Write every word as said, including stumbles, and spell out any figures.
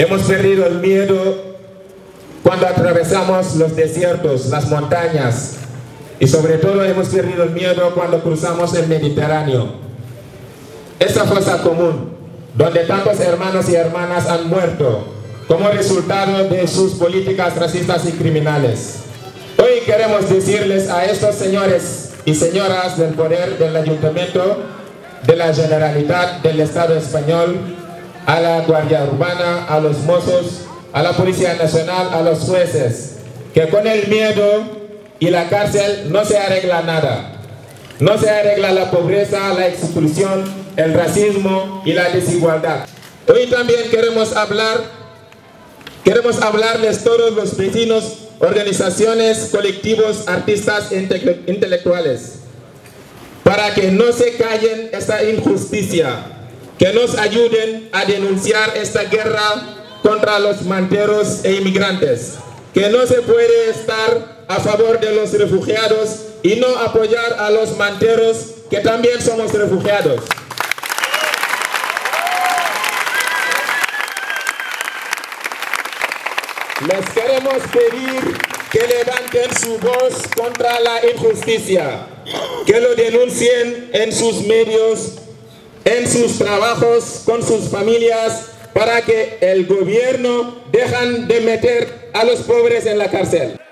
Hemos perdido el miedo cuando atravesamos los desiertos, las montañas, y sobre todo hemos perdido el miedo cuando cruzamos el Mediterráneo. Esta fosa común, donde tantos hermanos y hermanas han muerto como resultado de sus políticas racistas y criminales. Hoy queremos decirles a estos señores y señoras del poder del Ayuntamiento, de la Generalitat del Estado español, a la Guardia Urbana, a los mozos, a la Policía Nacional, a los jueces, que con el miedo y la cárcel no se arregla nada. No se arregla la pobreza, la exclusión, el racismo y la desigualdad. Hoy también queremos hablar, queremos hablarles todos los vecinos, organizaciones, colectivos, artistas e intelectuales, para que no se callen esta injusticia, que nos ayuden a denunciar esta guerra contra los manteros e inmigrantes, que no se puede estar a favor de los refugiados y no apoyar a los manteros, que también somos refugiados. Les queremos pedir que levanten su voz contra la injusticia, que lo denuncien en sus medios, en sus trabajos, con sus familias, para que el gobierno dejen de meter a los pobres en la cárcel.